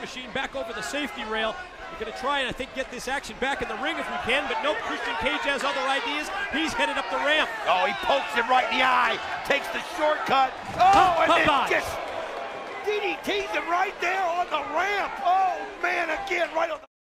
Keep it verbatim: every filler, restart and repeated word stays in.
Machine back over the safety rail. We're going to try and, I think, get this action back in the ring if we can, but nope, Christian Cage has other ideas. He's headed up the ramp. Oh, he pokes him right in the eye, takes the shortcut. Oh, oh and then on. just D D Ts him right there on the ramp. Oh, man, again, right on the